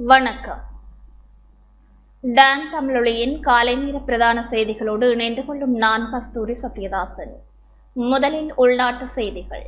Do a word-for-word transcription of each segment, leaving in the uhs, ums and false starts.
வணக்கம். டான் தமிழொலியின் காலை நேர பிரதான செய்திகளோடு இணைந்து கொள்ளும் நான் கஸ்தூரி சத்யதாசன். முதலில் உள்நாட்டு செய்திகள்.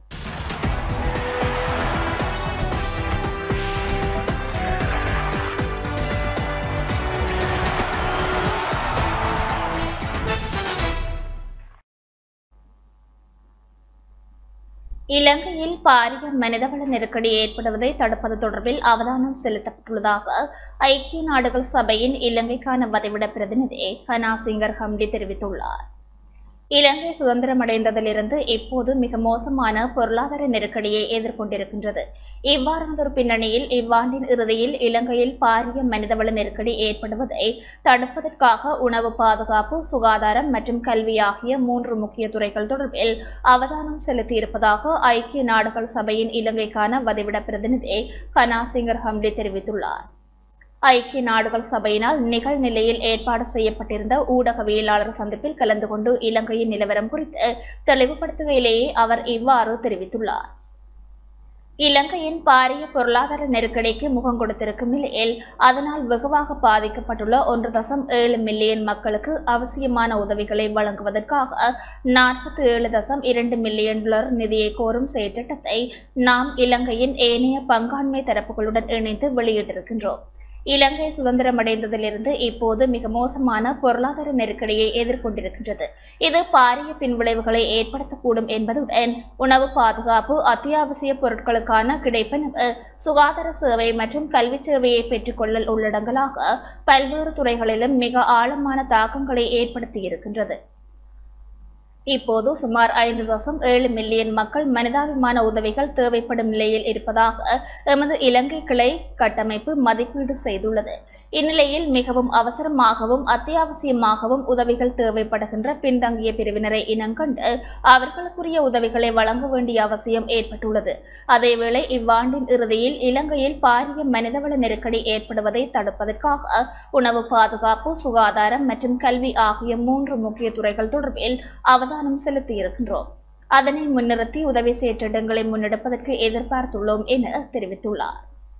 இலங்கையில் பாரிய மனிதவள நெருக்கடி ஏற்படுவதை தடுப்பது தொடர்பில் அவதானம் செலுத்தப்பட்டுள்ளதாக ஐக்கிய நாடுகள் சபையின் இலங்கைக்கான வதிவிட பிரதிநிதி ஹனாசிங்கர் ஹம்டி தெரிவித்துள்ளார். இலங்கை சுதந்திரமடைந்ததிலிருந்து இப்போது மிக மோசமான பொருளாதார நெருக்கடியை எதிர்கொண்டிருக்கின்றது. இவ்வாறானதொரு பின்னணியில் இவ்வாண்டின் இறுதியில் இலங்கையில் பாரிய மனிதவள நெருக்கடி ஏற்படுவதை தடுப்பதற்காக உணவு பாதுகாப்பு, சுகாதாரம் மற்றும் கல்வி ஆகிய மூன்று முக்கிய துறைகள் தொடர்பில் அவதானம் செலுத்தியிருப்பதாக ஐக்கிய நாடுகள் சபையின் இலங்கைக்கான வதிவிட பிரதிநிதி ஹனாசிங்கர் ஹம்டி தெரிவித்துள்ளார். ஐக்கிய நாடுகள் சபையினால் நிகழ்நிலையில் ஏற்பாடு செய்யப்பட்டிருந்த ஊடகவியலாளர் சந்திப்பில் கலந்து கொண்டு இலங்கையின் நிலவரம் குறித்து தெளிவுபடுத்துகையிலேயே அவர் இவ்வாறு தெரிவித்துள்ளார். இலங்கையின் பாரிய பொருளாதார நெருக்கடிக்கு முகம் கொடுத்திருக்கும் நிலையில் அதனால் வெகுவாக பாதிக்கப்பட்டுள்ள ஒன்று தசம் ஏழு மில்லியன் மக்களுக்கு அவசியமான உதவிகளை வழங்குவதற்காக நாற்பத்தி ஏழு தசம் இரண்டு மில்லியன் டாலர் நிதியை கோரும் செயற்றிட்டத்தை நாம் இலங்கையின் ஏனைய பங்காண்மை தரப்புகளுடன் இணைந்து வெளியிட்டிருக்கின்றோம். இலங்கை சுதந்திரமடைந்ததிலிருந்து இப்போது மிக மோசமான பொருளாதார நெருக்கடியை எதிர்கொண்டிருக்கின்றது. இது பாரிய பின்விளைவுகளை ஏற்படுத்தக்கூடும் என்பதுடன் உணவு பாதுகாப்பு, அத்தியாவசிய பொருட்களுக்கான கிடைப்பனவு, சுகாதார சேவை மற்றும் கல்வி சேவையை பெற்றுக்கொள்ளல் உள்ளடங்கலாக பல்வேறு துறைகளிலும் மிக ஆழமான தாக்கங்களை ஏற்படுத்தியிருக்கின்றது. இப்போது சுமார் ஐந்து தசம் ஏழு மில்லியன் மக்கள் மனிதாபிமான உதவிகள் தேவைப்படும் நிலையில் இருப்பதாக எமது இலங்கை கிளை கட்டமைப்பு மதிப்பீடு செய்துள்ளது. இந்நிலையில் மிகவும் அவசரமாகவும் அத்தியாவசியமாகவும் உதவிகள் தேவைப்படுகின்ற பின்தங்கிய பிரிவினரை இனங்கண்டு அவர்களுக்குரிய உதவிகளை வழங்க வேண்டிய அவசியம் ஏற்பட்டுள்ளது. அதேவேளை இவ்வாண்டின் இறுதியில் இலங்கையில் பாரிய மனிதவள நெருக்கடி ஏற்படுவதை தடுப்பதற்காக உணவு பாதுகாப்பு, சுகாதாரம் மற்றும் கல்வி ஆகிய மூன்று முக்கிய துறைகள் தொடர்பில் அவதானம் செலுத்தியிருக்கின்றோம். அதனை முன்னிறுத்தி உதவி செயற்றிட்டங்களை முன்னெடுப்பதற்கு எதிர்பார்த்துள்ளோம் என தெரிவித்துள்ளார்.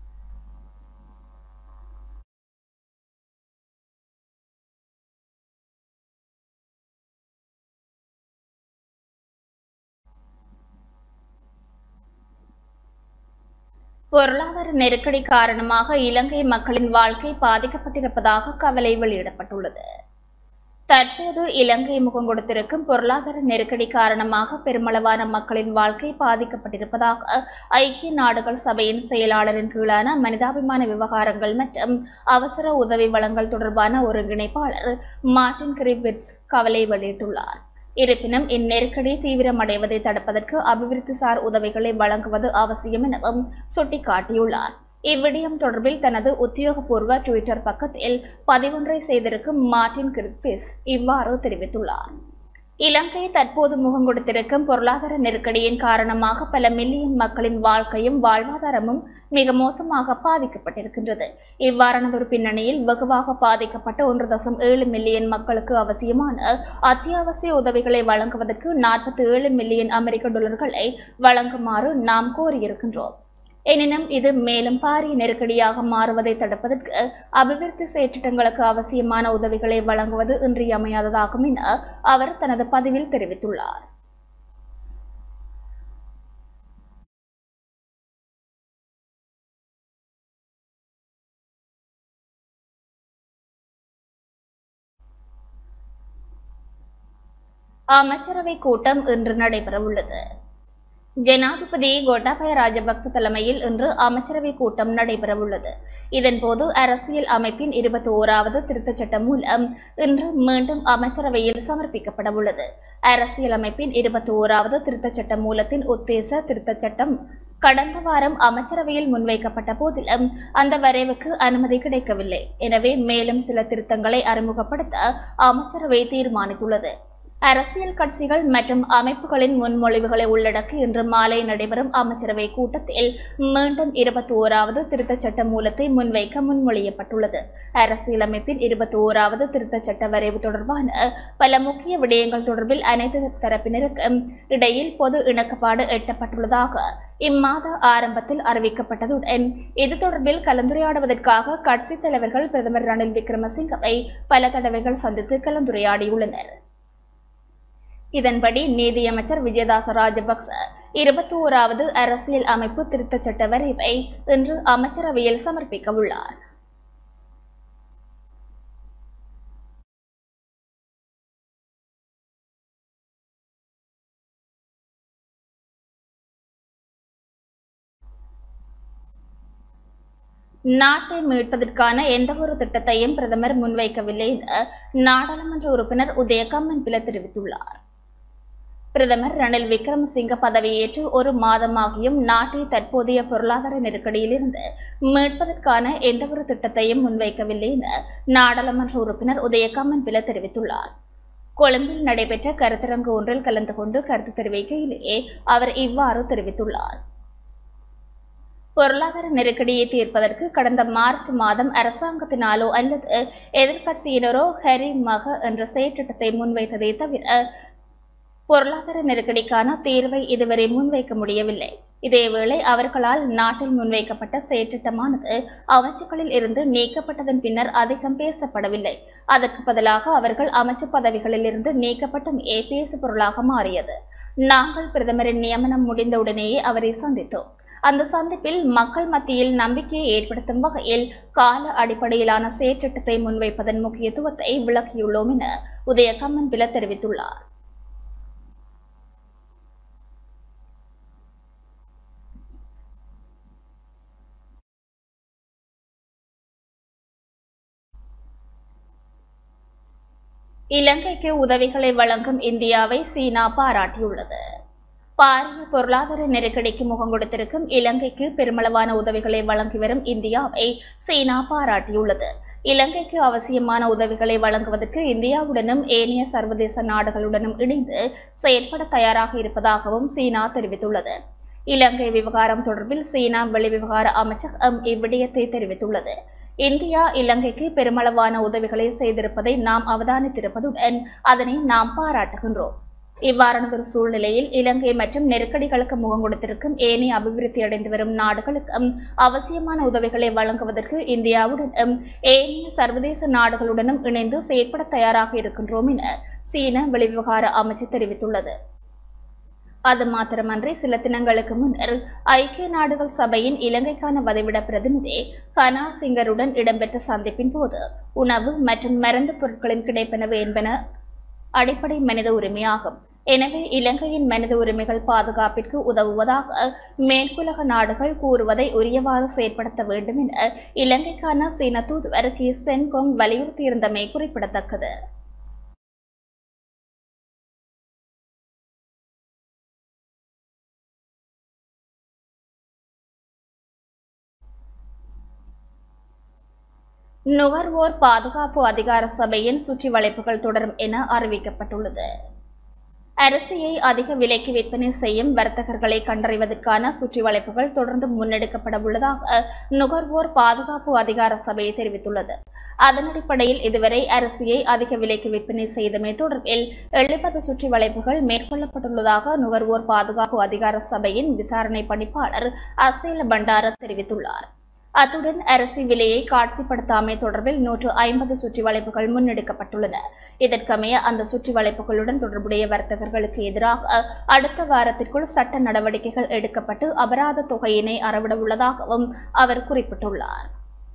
பொருளாதார நெருக்கடி காரணமாக இலங்கை மக்களின் வாழ்க்கை பாதிக்கப்பட்டிருப்பதாக கவலை வெளியிடப்பட்டுள்ளது. தற்போது இலங்கை முகம் கொடுத்திருக்கும் பொருளாதார நெருக்கடி காரணமாக பெருமளவான மக்களின் வாழ்க்கை பாதிக்கப்பட்டிருப்பதாக ஐக்கிய நாடுகள் சபையின் செயலாளரின் கீழான மனிதாபிமான விவகாரங்கள் மற்றும் அவசர உதவி வழங்கல் தொடர்பான ஒருங்கிணைப்பாளர் மார்டின் கிரிஃபித்ஸ் கவலை வெளியிட்டுள்ளார். இருப்பினும் இந்நெருக்கடி தீவிரமடைவதை தடுப்பதற்கு அபிவிருத்திசார் உதவிகளை வழங்குவது அவசியம் எனவும் சுட்டிக்காட்டியுள்ளார். இவ்விடயம் தொடர்பில் தனது உத்தியோகபூர்வ டுவிட்டர் பக்கத்தில் பதிவொன்றை செய்திருக்கும் மார்டின் கிரிஃபித்ஸ் இவ்வாறு தெரிவித்துள்ளார். இலங்கை தற்போது முகம் கொடுத்திருக்கும் பொருளாதார நெருக்கடியின் காரணமாக பல மில்லியன் மக்களின் வாழ்க்கையும் வாழ்வாதாரமும் மிக மோசமாக பாதிக்கப்பட்டிருக்கின்றது. இவ்வாறானதொரு பின்னணியில் வெகுவாக பாதிக்கப்பட்ட ஒன்று தசம் ஏழு மில்லியன் மக்களுக்கு அவசியமான அத்தியாவசிய உதவிகளை வழங்குவதற்கு நாற்பத்தி ஏழு மில்லியன் அமெரிக்க டாலர்களை வழங்குமாறு நாம் கோரியிருக்கின்றோம். எனினும் இது மேலும் பாரிய நெருக்கடியாக மாறுவதை தடுப்பதற்கு அபிவிருத்தி செயற்றிட்டங்களுக்கு அவசியமான உதவிகளை வழங்குவது இன்றியமையாததாகும் என அவர் தனது பதிவில் தெரிவித்துள்ளார். அமைச்சரவை கூட்டம் இன்று நடைபெறவுள்ளது. ஜனாதிபதி கோட்டாபய ராஜபக்ச தலைமையில் இன்று அமைச்சரவை கூட்டம் நடைபெறவுள்ளது. இதன்போது அரசியல் அமைப்பின் இருபத்தி ஓராவது திருத்தச் சட்டம் மூலம் இன்று மீண்டும் அமைச்சரவையில் சமர்ப்பிக்கப்பட உள்ளது. அரசியல் அமைப்பின் இருபத்தி ஓராவது திருத்தச் சட்ட மூலத்தின் உத்தேச திருத்தச் சட்டம் கடந்த வாரம் அமைச்சரவையில் முன்வைக்கப்பட்ட போதிலும் அந்த வரைவுக்கு அனுமதி கிடைக்கவில்லை. எனவே மேலும் சில திருத்தங்களை அறிமுகப்படுத்த அமைச்சரவை தீர்மானித்துள்ளது. அரசியல் கட்சிகள் மற்றும் அமைப்புகளின் முன்மொழிவுகளை உள்ளடக்கி இன்று மாலை நடைபெறும் அமைச்சரவை கூட்டத்தில் மீண்டும் இருபத்தி ஓராவது திருத்தச் சட்ட மூலத்தை முன்வைக்க முன்மொழியப்பட்டுள்ளது. அரசியலமைப்பின் இருபத்தி ஓராவது திருத்தச் சட்ட வரைவு தொடர்பான பல முக்கிய விடயங்கள் தொடர்பில் அனைத்து தரப்பினருக்கும் இடையில் பொது இணக்கப்பாடு எட்டப்பட்டுள்ளதாக இம்மாத ஆரம்பத்தில் அறிவிக்கப்பட்டதுடன் இது தொடர்பில் கலந்துரையாடுவதற்காக கட்சித் தலைவர்கள் பிரதமர் ரணில் விக்ரமசிங்கவை பல தடவைகள் சந்தித்து கலந்துரையாடியுள்ளனர். இதன்படி நீதியமைச்சர் விஜயதாச ராஜபக்ச இருபத்தி ஓராவது அரசியல் அமைப்பு திருத்தச் சட்ட வரைவை இன்று அமைச்சரவையில் சமர்ப்பிக்க உள்ளார். நாட்டை மீட்பதற்கான எந்தவொரு திட்டத்தையும் பிரதமர் முன்வைக்கவில்லை என நாடாளுமன்ற உறுப்பினர் உதய கம்மன்பில தெரிவித்துள்ளார். பிரதமர் ரணில் விக்ரமசிங்க பதவியேற்று ஒரு மாதமாகியும் நாட்டை தற்போதைய பொருளாதார நெருக்கடியிலிருந்து மீட்பதற்கான எந்தவொரு திட்டத்தையும் முன்வைக்கவில்லை என நாடாளுமன்ற உறுப்பினர் உதய கம்மன்பில தெரிவித்துள்ளார். கொழும்பில் நடைபெற்ற கருத்தரங்கு ஒன்றில் கலந்து கொண்டு கருத்து தெரிவிக்கையிலேயே அவர் இவ்வாறு தெரிவித்துள்ளார். பொருளாதார நெருக்கடியை தீர்ப்பதற்கு கடந்த மார்ச் மாதம் அரசாங்கத்தினாலோ அல்லது எதிர்க்கட்சியினரோ ஹரி மக என்ற செயற்றிட்டத்தை முன்வைத்ததை தவிர பொருளாதார நெருக்கடிக்கான தீர்வை இதுவரை முன்வைக்க முடியவில்லை. இதேவேளை அவர்களால் நாட்டில் முன்வைக்கப்பட்ட செயற்றிட்டமானது அமைச்சுக்களில் இருந்து நீக்கப்பட்டதன் பின்னர் அதிகம் பேசப்படவில்லை. அதற்கு பதிலாக அவர்கள் அமைச்சு பதவிகளில் இருந்து நீக்கப்பட்டமே பேசு பொருளாக மாறியது. நாங்கள் பிரதமரின் நியமனம் முடிந்தவுடனேயே அவரை சந்தித்தோம். அந்த சந்திப்பில் மக்கள் மத்தியில் நம்பிக்கையை ஏற்படுத்தும் வகையில் கால அடிப்படையிலான செயற்றிட்டத்தை முன்வைப்பதன் முக்கியத்துவத்தை விளக்கியுள்ளோம் என உதய கம்மன்பில தெரிவித்துள்ளார். இலங்கைக்கு உதவிகளை வழங்கும் இந்தியாவை சீனா பாராட்டியுள்ளது. பாரிய பொருளாதார நெருக்கடிக்கு முகம் கொடுத்திருக்கும் இலங்கைக்கு பெருமளவான உதவிகளை வழங்கி வரும் இந்தியாவை சீனா பாராட்டியுள்ளது. இலங்கைக்கு அவசியமான உதவிகளை வழங்குவதற்கு இந்தியாவுடனும் ஏனைய சர்வதேச நாடுகளுடனும் இணைந்து செயற்பட தயாராக இருப்பதாகவும் சீனா தெரிவித்துள்ளது. இலங்கை விவகாரம் தொடர்பில் சீனா வெளிவிவகார அமைச்சகம் இவ்விடயத்தை தெரிவித்துள்ளது. இந்தியா இலங்கைக்கு பெருமளவான உதவிகளை செய்திருப்பதை நாம் அவதானித்திருப்பதுடன் அதனை நாம் பாராட்டுகின்றோம். இவ்வாறான ஒரு சூழ்நிலையில் இலங்கை மற்றும் நெருக்கடிகளுக்கு முகம் கொடுத்திருக்கும் ஏனைய அபிவிருத்தி அடைந்து வரும் நாடுகளுக்கும் அவசியமான உதவிகளை வழங்குவதற்கு இந்தியாவுடனும் ஏனைய சர்வதேச நாடுகளுடனும் இணைந்து செயற்பட தயாராக இருக்கின்றோம் என சீன வெளிவிவகார அமைச்சு தெரிவித்துள்ளது. அது மாத்திரமன்றி சில தினங்களுக்கு முன்னர் ஐக்கிய நாடுகள் சபையின் இலங்கைக்கான வதிவிட பிரதிநிதி ஹனா சிங்கருடன் இடம்பெற்ற சந்திப்பின் போது உணவு மற்றும் மருந்து பொருட்களின் கிடைப்பனவு என்பன அடிப்படை மனித உரிமையாகும். எனவே இலங்கையின் மனித உரிமைகள் பாதுகாப்பிற்கு உதவுவதாக மேற்குலக நாடுகள் கூறுவதை உரியவாறு செயற்படுத்த வேண்டும் என இலங்கைக்கான சீன தூதுவர் கி சென்கோங் வலியுறுத்தியிருந்தமை குறிப்பிடத்தக்கது. நுகர்வோர் பாதுகாப்பு அதிகார சபையின் சுற்றி வளைப்புகள் தொடரும் என அறிவிக்கப்பட்டுள்ளது. அரிசியை அதிக விலைக்கு விற்பனை செய்யும் வர்த்தகர்களை கண்டறிவதற்கான சுற்றி வளைப்புகள் தொடர்ந்து முன்னெடுக்கப்பட உள்ளதாக நுகர்வோர் பாதுகாப்பு அதிகார சபை தெரிவித்துள்ளது. அதன் அடிப்படையில் இதுவரை அரிசியை அதிக விலைக்கு விற்பனை செய்தமை தொடர்பில் எழுபது சுற்றி வளைப்புகள் மேற்கொள்ளப்பட்டுள்ளதாக நுகர்வோர் பாதுகாப்பு அதிகார சபையின் விசாரணை பணிப்பாளர் அசேல பண்டார தெரிவித்துள்ளார். அத்துடன் அரிசி விலையை காட்சிப்படுத்தாமை தொடர்பில் நூற்று ஐம்பது சுற்றி வளைப்புகள் முன்னெடுக்கப்பட்டுள்ளன. இதற்கமைய அந்த சுற்றி வளைப்புகளுடன் தொடர்புடைய வர்த்தகர்களுக்கு எதிராக அடுத்த வாரத்திற்குள் சட்ட நடவடிக்கைகள் எடுக்கப்பட்டு அபராத தொகையினை அறவிட உள்ளதாகவும் அவர் குறிப்பிட்டுள்ளார்.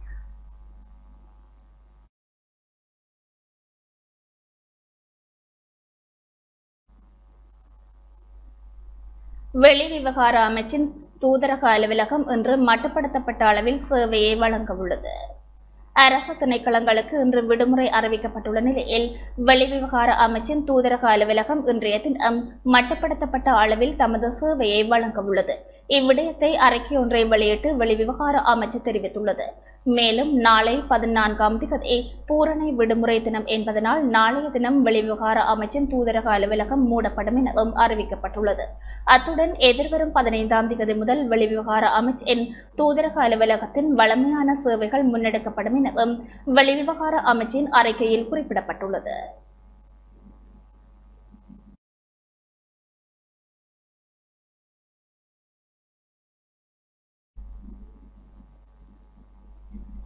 வெளிவிவகார அமைச்சின் தூதரக அலுவலகம் இன்று மட்டுப்படுத்தப்பட்ட அளவில் சேவையை வழங்க உள்ளது. அரசு திணைக்களங்களுக்கு இன்று விடுமுறை அறிவிக்கப்பட்டுள்ள நிலையில் வெளிவிவகார அமைச்சின் தூதரக அலுவலகம் இன்றைய தினம் மட்டுப்படுத்தப்பட்ட அளவில் தமது சேவையை வழங்க உள்ளது. இவ்விடயத்தை அறிக்கை ஒன்றை வெளியிட்டு வெளிவிவகார அமைச்சு தெரிவித்துள்ளது. மேலும் நாளை பதினான்காம் திகதி பூரணை விடுமுறை தினம் என்பதனால் நாளைய தினம் வெளிவிவகார அமைச்சின் தூதரக அலுவலகம் மூடப்படும் எனவும் அறிவிக்கப்பட்டுள்ளது. அத்துடன் எதிர்வரும் பதினைந்தாம் திகதி முதல் வெளிவிவகார அமைச்சின் தூதரக அலுவலகத்தின் வளமையான சேவைகள் முன்னெடுக்கப்படும் எனவும் வெளிவிவகார அமைச்சின் அறிக்கையில் குறிப்பிடப்பட்டுள்ளது.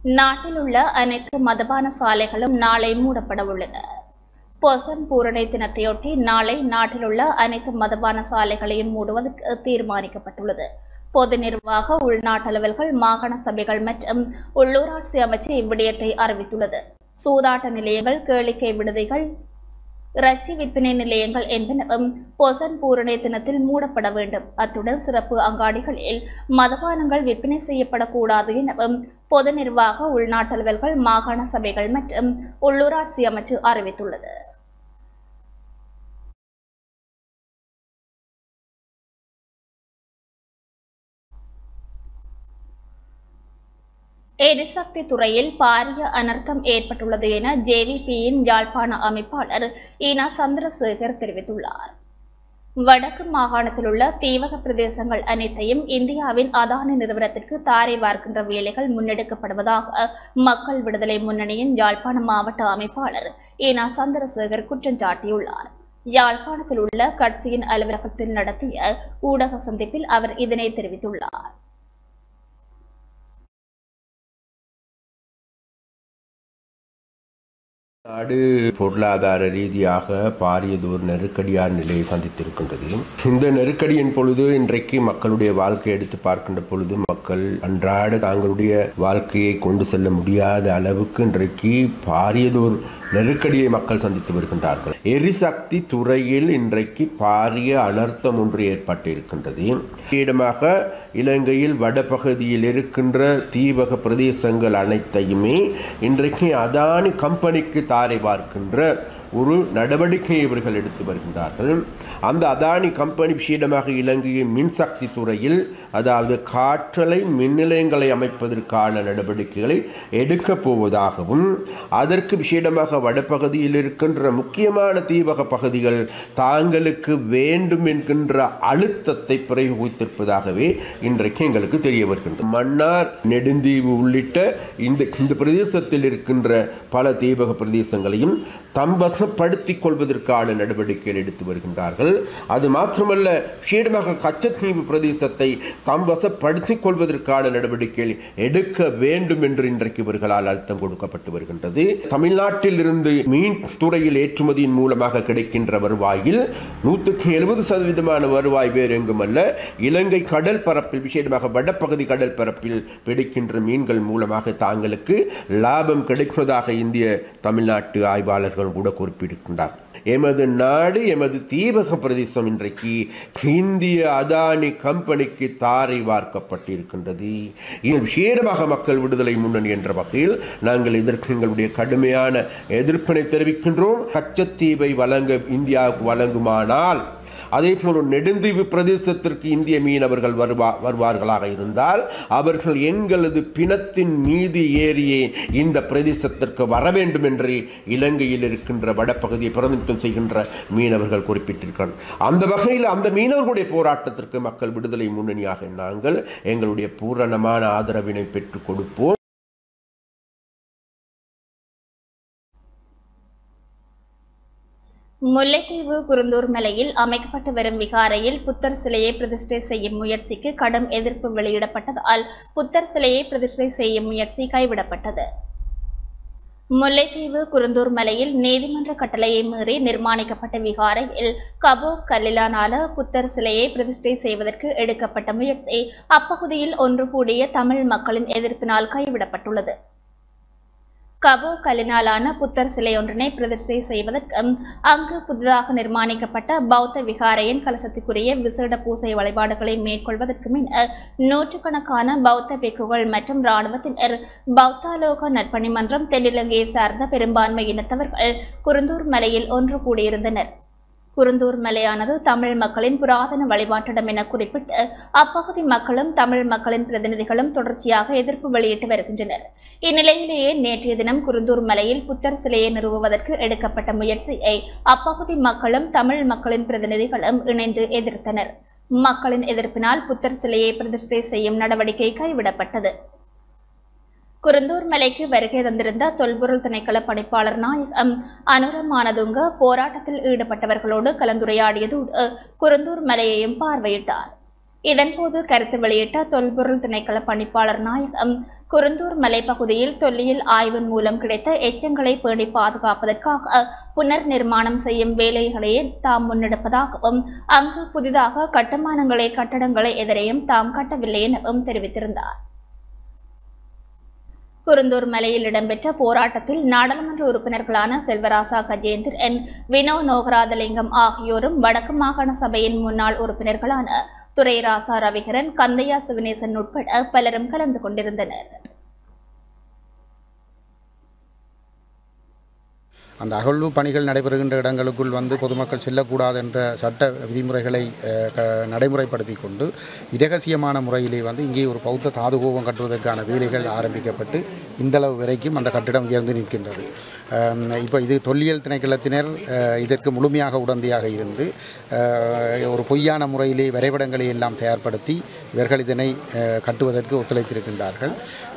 நாட்டில் உள்ள அனைத்து மதுபான சாலைகளும் நாளை மூடப்பட உள்ளன. பொசன் பூரணை தினத்தையொட்டி நாளை நாட்டில் உள்ள அனைத்து மதுபான சாலைகளையும் மூடுவதற்கு தீர்மானிக்கப்பட்டுள்ளது. பொது நிர்வாக, உள்நாட்டு அலுவல்கள், மாகாண சபைகள் மற்றும் உள்ளூராட்சி அமைச்சு இவ்விடயத்தை அறிவித்துள்ளது. சூதாட்ட நிலையங்கள், கேளிக்கை விடுதிகள், இறைச்சி விற்பனை நிலையங்கள் என்பனவும் பொசன் பூரணை தினத்தில் மூடப்பட வேண்டும். அத்துடன் சிறப்பு அங்காடிகளில் மதுபானங்கள் விற்பனை செய்யப்படக்கூடாது எனவும் பொது நிர்வாக, உள்நாட்டு அலுவல்கள், மாகாண சபைகள் மற்றும் உள்ளூராட்சி அமைச்சு அறிவித்துள்ளது. எரிசக்தி துறையில் பாரிய அனர்த்தம் ஏற்பட்டுள்ளது என ஜேவிபியின் யாழ்ப்பாண அமைப்பாளர் ஈனா சந்திரசேகர் தெரிவித்துள்ளார். வடக்கு மாகாணத்தில் உள்ள தீவக பிரதேசங்கள் அனைத்தையும் இந்தியாவின் அதானி நிறுவனத்திற்கு தாரை வார்க்கின்ற வேலைகள் முன்னெடுக்கப்படுவதாக மக்கள் விடுதலை முன்னணியின் யாழ்ப்பாண மாவட்ட அமைப்பாளர் ஈனா சந்திரசேகர் குற்றம் சாட்டியுள்ளார். யாழ்ப்பாணத்தில் உள்ள கட்சியின் அலுவலகத்தில் நடத்திய ஊடக சந்திப்பில் அவர் இதனை தெரிவித்துள்ளார். நாடு பொருளாதார ரீதியாக பாரியதோர் நெருக்கடியான நிலையை சந்தித்திருக்கின்றது. இந்த நெருக்கடியின் பொழுது இன்றைக்கு மக்களுடைய வாழ்க்கையை எடுத்து பார்க்கின்ற பொழுது மக்கள் அன்றாட தங்களுடைய வாழ்க்கையை கொண்டு செல்ல முடியாத அளவுக்கு இன்றைக்கு பாரியதோர் நெருக்கடியை மக்கள் சந்தித்து வருகின்றார்கள். எரிசக்தி துறையில் இன்றைக்கு பாரிய அனர்த்தம் ஒன்று ஏற்பட்டிருக்கின்றது. இடமாக இலங்கையில் வடபகுதியில் இருக்கின்ற தீவக பிரதேசங்கள் அனைத்தையுமே இன்றைக்கு அதானி கம்பெனிக்கு தாரை பார்க்கின்ற ஒரு நடவடிக்கையை இவர்கள் எடுத்து வருகின்றார்கள். அந்த அதானி கம்பெனி விஷயமாக இலங்கையின் மின்சக்தி துறையில், அதாவது காற்றலை மின் நிலையங்களை அமைப்பதற்கான நடவடிக்கைகளை எடுக்கப் போவதாகவும், அதற்கு விஷயமாக வடபகுதியில் இருக்கின்ற முக்கியமான தீவக பகுதிகள் தாங்களுக்கு வேண்டும் என்கின்ற அழுத்தத்தை பிரயோகித்திருப்பதாகவே இன்றைக்கு எங்களுக்கு தெரிய வருகின்றது. மன்னார், நெடுந்தீவு உள்ளிட்ட இந்த இந்த பிரதேசத்தில் இருக்கின்ற பல தீவக பிரதேசங்களையும் தம்பச படுத்திக் கொள்வதற்கான நடவடிக்கைகள் எடுத்து வருகின்றார்கள். அது மாத்திரமல்ல, விஷேடமாக கச்சத்தீவு பிரதேசத்தை தம்பசப்படுத்திக் கொள்வதற்கான நடவடிக்கைகள் எடுக்க வேண்டும் என்று இன்றைக்கு இவர்களால் அழுத்தம் கொடுக்கப்பட்டு வருகின்றது. தமிழ்நாட்டில் இருந்து மீன் துறையில் ஏற்றுமதியின் மூலமாக கிடைக்கின்ற வருவாயில் நூற்றுக்கு எழுபது சதவீதமான வருவாய் வேறு எங்குமல்ல, இலங்கை கடல் பரப்பில், விஷேடமாக வடப்பகுதி கடல் பரப்பில் பிடிக்கின்ற மீன்கள் மூலமாக தாங்களுக்கு லாபம் கிடைப்பதாக இந்திய தமிழ்நாட்டு ஆய்வாளர்கள் கூட குறிப்பிட்டிருக்கின்றார். எமது நாடு, எமது தீவக பிரதேசம் இன்றைக்கு இந்திய அதானி கம்பெனிக்கு தாரை வார்க்கப்பட்டிருக்கின்றது. விசேடமாக மக்கள் விடுதலை முன்னணி என்ற வகையில் நாங்கள் இதற்கு எங்களுடைய கடுமையான எதிர்ப்பினை தெரிவிக்கின்றோம். கச்சத்தீவை வழங்க இந்தியாவுக்கு வழங்குமானால், அதே போல நெடுந்தீவு பிரதேசத்திற்கு இந்திய மீனவர்கள் வருவா வருவார்களாக இருந்தால் அவர்கள் எங்களது பிணத்தின் மீது ஏறியே இந்த பிரதேசத்திற்கு வர வேண்டும் என்று இலங்கையில் இருக்கின்ற வடபகுதியை பிரதிநிதித்துவம் செய்கின்ற மீனவர்கள் குறிப்பிட்டிருக்கிறார். அந்த வகையில் அந்த மீனவர்களுடைய போராட்டத்திற்கு மக்கள் விடுதலை முன்னணியாக நாங்கள் எங்களுடைய பூரணமான ஆதரவினை பெற்றுக் கொடுப்போம். முல்லைத்தீவு குருந்தூர் மலையில் அமைக்கப்பட்டு வரும் விகாரையில் புத்தர் சிலையை பிரதிஷ்டை செய்யும் முயற்சிக்கு கடும் எதிர்ப்பு வெளியிடப்பட்டதால் புத்தர் சிலையை பிரதிஷ்டை செய்யும் முயற்சி கைவிடப்பட்டது. முல்லைத்தீவு குருந்தூர் மலையில் நீதிமன்ற கட்டளையை மீறி நிர்மாணிக்கப்பட்ட விகாரையில் கபோ கல்லிலானால புத்தர் சிலையை பிரதிஷ்டை செய்வதற்கு எடுக்கப்பட்ட முயற்சி அப்பகுதியில் ஒன்று கூடிய தமிழ் மக்களின் எதிர்ப்பினால் கைவிடப்பட்டுள்ளது. கபோ கல்லினாலான புத்தர் சிலை ஒன்றினை பிரதிஷ்டை செய்வதற்கு அங்கு புதிதாக நிர்மாணிக்கப்பட்ட பௌத்த விகாரையின் கலசத்துக்குரிய விசேட பூசை வழிபாடுகளை மேற்கொள்வதற்கு முன் நூற்றுக்கணக்கான பௌத்த பிக்குகள் மற்றும் இராணுவத்தினர், பௌத்தாலோக நற்பணி மன்றம், தென்னிலங்கையை சார்ந்த பெரும்பான்மை இனத்தவர்கள் குருந்தூர் மலையில் ஒன்று கூடியிருந்தனர். குருந்தூர் மலையானது தமிழ் மக்களின் புராதன வழிபாட்டிடம் என குறிப்பிட்டு அப்பகுதி மக்களும் தமிழ் மக்களின் பிரதிநிதிகளும் தொடர்ச்சியாக எதிர்ப்பு வெளியிட்டு வருகின்றனர். இந்நிலையிலேயே நேற்றைய தினம் குருந்தூர் மலையில் புத்தர் சிலையை நிறுவுவதற்கு எடுக்கப்பட்ட முயற்சியை அப்பகுதி மக்களும் தமிழ் மக்களின் பிரதிநிதிகளும் இணைந்து எதிர்த்தனர். மக்களின் எதிர்ப்பினால் புத்தர் சிலையை பிரதிஷ்டை செய்யும் நடவடிக்கை கைவிடப்பட்டது. குருந்தூர் மலைக்கு வருகை தந்திருந்த தொல்பொருள் திணைக்கள பணிப்பாளர் நாயகம் அனுரமானதுங்க போராட்டத்தில் ஈடுபட்டவர்களோடு கலந்துரையாடியதோடு குருந்தூர் மலையையும் பார்வையிட்டார். இதன்போது கருத்து வெளியிட்ட தொல்பொருள் திணைக்கள பணிப்பாளர் நாயகம் குருந்தூர் மலைப்பகுதியில் தொல்லியல் ஆய்வின் மூலம் கிடைத்த எச்சங்களை பேணி பாதுகாப்பதற்காக புனர் நிர்மாணம் செய்யும் வேலைகளையே தாம் முன்னெடுப்பதாகவும் அங்கு புதிதாக கட்டுமானங்களை கட்டடங்களை எதிரையும் தாம் கட்டவில்லை எனவும் தெரிவித்திருந்தார். குருந்தூர் மலையில் இடம்பெற்ற போராட்டத்தில் நாடாளுமன்ற உறுப்பினர்களான செல்வராசா கஜேந்திரன், வினோ நோகராதலிங்கம் ஆகியோரும் வடக்கு மாகாண சபையின் முன்னாள் உறுப்பினர்களான துரைராசா ரவிகரன், கந்தையா சிவனேசன் உட்பட பலரும் கலந்து கொண்டிருந்தனர். அந்த அகழ்வு பணிகள் நடைபெறுகின்ற இடங்களுக்குள் வந்து பொதுமக்கள் செல்லக்கூடாது என்ற சட்ட விதிமுறைகளை நடைமுறைப்படுத்தி கொண்டு இரகசியமான முறையிலே வந்து இங்கே ஒரு பௌத்த தாதுகோபம் கட்டுவதற்கான வேலைகள் ஆரம்பிக்கப்பட்டு இந்தளவு வரைக்கும் அந்த கட்டிடம் உயர்ந்து நிற்கின்றது. இப்போ இது தொல்லியல் திணைக்களத்தினர் இதற்கு முழுமையாக உடந்தையாக இருந்து ஒரு பொய்யான முறையிலே வரைபடங்களை எல்லாம் தயார்படுத்தி இவர்கள் இதனை கட்டுவதற்கு ஒத்துழைத்திருக்கின்றார்கள்.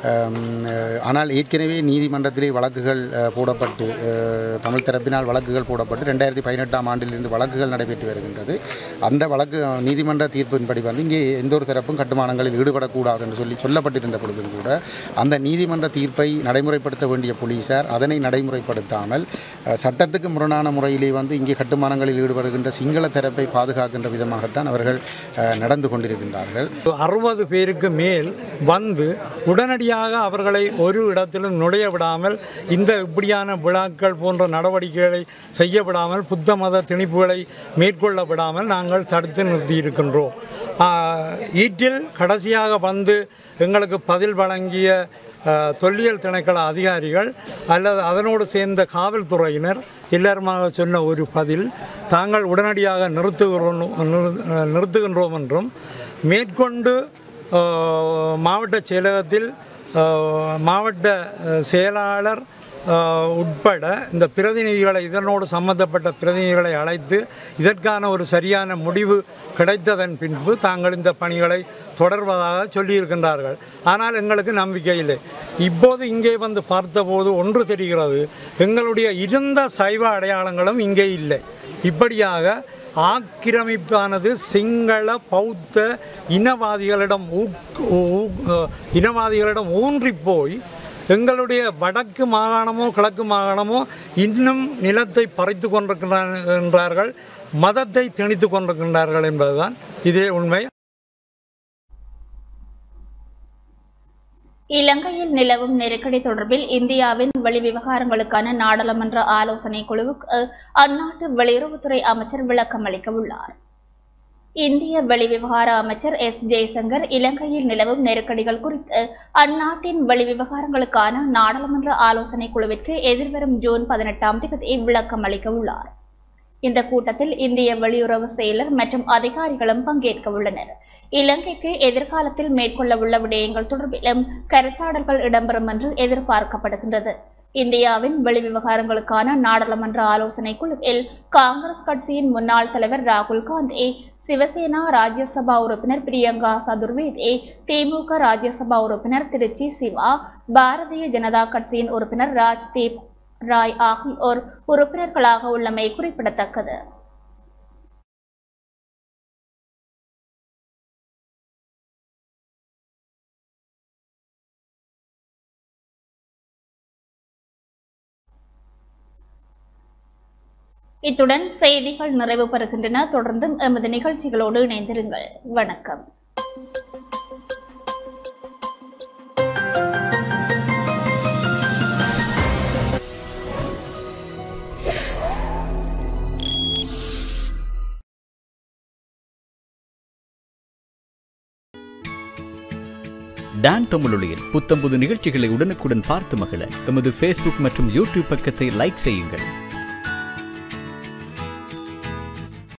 ஆனால் ஏற்கனவே நீதிமன்றத்திலே வழக்குகள் போடப்பட்டு தமிழ் தரப்பினால் வழக்குகள் போடப்பட்டு ரெண்டாயிரத்தி பதினெட்டாம் ஆண்டிலிருந்து வழக்குகள் நடைபெற்று வருகின்றது. அந்த வழக்கு நீதிமன்ற தீர்ப்பின்படி வந்து இங்கே எந்த ஒரு தரப்பும் கட்டுமானங்களில் ஈடுபடக்கூடாது என்று சொல்லி சொல்லப்பட்டிருந்த பொழுதும் கூட அந்த நீதிமன்ற தீர்ப்பை நடைமுறைப்படுத்த வேண்டிய போலீசார் அதனை நடைமுறைப்படுத்தாமல் சட்டத்துக்கு முரணான முறையிலே வந்து இங்கே கட்டுமானங்களில் ஈடுபடுகின்ற சிங்கள தரப்பை பாதுகாக்கின்ற விதமாகத்தான் அவர்கள் நடந்து கொண்டிருக்கின்றார்கள். அறுபது பேருக்கு மேல் வந்து உடனடியாக அவர்களை ஒரு இடத்திலும் நுழைய விடாமல் இந்த இப்படியான விழாக்கள் போன்ற நடவடிக்கைகளை செய்ய விடாமல் புத்த மத திணிப்புகளை மேற்கொள்ள விடாமல் நாங்கள் தடுத்து நிறுத்தியிருக்கின்றோம். ஈட்டில் கடைசியாக வந்து எங்களுக்கு பதில் வழங்கிய தொல்லியல் திணைக்கள அதிகாரிகள் அல்லது அதனோடு சேர்ந்த காவல்துறையினர் எல்லாருமாக சொன்ன ஒரு பதில், தாங்கள் உடனடியாக நிறுத்துகிறோம் நிறுத்துகின்றோம் என்றும் மேற்கொண்டு மாவட்ட செயலகத்தில் மாவட்ட செயலாளர் உட்பட இந்த பிரதிநிதிகளை இதனோடு சம்பந்தப்பட்ட பிரதிநிதிகளை அழைத்து இதற்கான ஒரு சரியான முடிவு கிடைத்ததன் பின்பு தாங்கள் இந்த பணிகளை தொடர்வதாக சொல்லியிருக்கின்றார்கள். ஆனால் எங்களுக்கு நம்பிக்கை இல்லை. இப்போது இங்கே வந்து பார்த்தபோது ஒன்று தெரிகிறது, எங்களுடைய இருந்த சைவ அடையாளங்களும் இங்கே இல்லை. இப்படியாக ஆக்கிரமிப்பானது சிங்கள பௌத்த இனவாதிகளிடம் இனவாதிகளிடம் ஊன்றி போய் எங்களுடைய வடக்கு மாகாணமோ கிழக்கு மாகாணமோ இன்னும் நிலத்தை பறித்து கொண்டிருக்கின்றார்கள், மதத்தை திணித்து கொண்டிருக்கின்றார்கள் என்பதுதான் இதே உண்மை. இலங்கையில் நிலவும் நெருக்கடி தொடர்பில் இந்தியாவின் வெளிவிவகாரங்களுக்கான நாடாளுமன்ற ஆலோசனை குழுவுக்கு அந்நாட்டு வெளியுறவுத்துறை அமைச்சர் விளக்கம் அளிக்க உள்ளார். இந்திய வெளிவிவகார அமைச்சர் எஸ் ஜெய்சங்கர் இலங்கையில் நிலவும் நெருக்கடிகள் குறித்து அந்நாட்டின் வெளிவிவகாரங்களுக்கான நாடாளுமன்ற ஆலோசனை குழுவிற்கு எதிர்வரும் ஜூன் பதினெட்டாம் தேதி விளக்கம் அளிக்க உள்ளார். இந்த கூட்டத்தில் இந்திய வெளியுறவு செயலர் மற்றும் அதிகாரிகளும் பங்கேற்க உள்ளனர். இலங்கைக்கு எதிர்காலத்தில் மேற்கொள்ள உள்ள விடயங்கள் தொடர்பிலும் கருத்தாடல்கள் இடம்பெறும் என்று எதிர்பார்க்கப்படுகின்றது. இந்தியாவின் வெளிவிவகாரங்களுக்கான நாடாளுமன்ற ஆலோசனை குழுவில் காங்கிரஸ் கட்சியின் முன்னாள் தலைவர் ராகுல் காந்தி, சிவசேனா ராஜ்யசபா உறுப்பினர் பிரியங்கா சதுர்வேதி, திமுக ராஜ்யசபா உறுப்பினர் திருச்சி சிவா, பாரதிய ஜனதா கட்சியின் உறுப்பினர் ராஜ்தீப் ராய் ஆகியோர் உறுப்பினர்களாக உள்ளமை குறிப்பிடத்தக்கது. இத்துடன் செய்திகள் நிறைவு பெறுகின்றன. தொடர்ந்தும் எமது நிகழ்ச்சிகளோடு இணைந்திருங்கள். வணக்கம். டான் தமிழொலியில் புத்தம்புது நிகழ்ச்சிகளை உடனுக்குடன் பார்த்து மகிழ எமது ஃபேஸ்புக் மற்றும் யூடியூப் பக்கத்தை லைக் செய்யுங்கள்.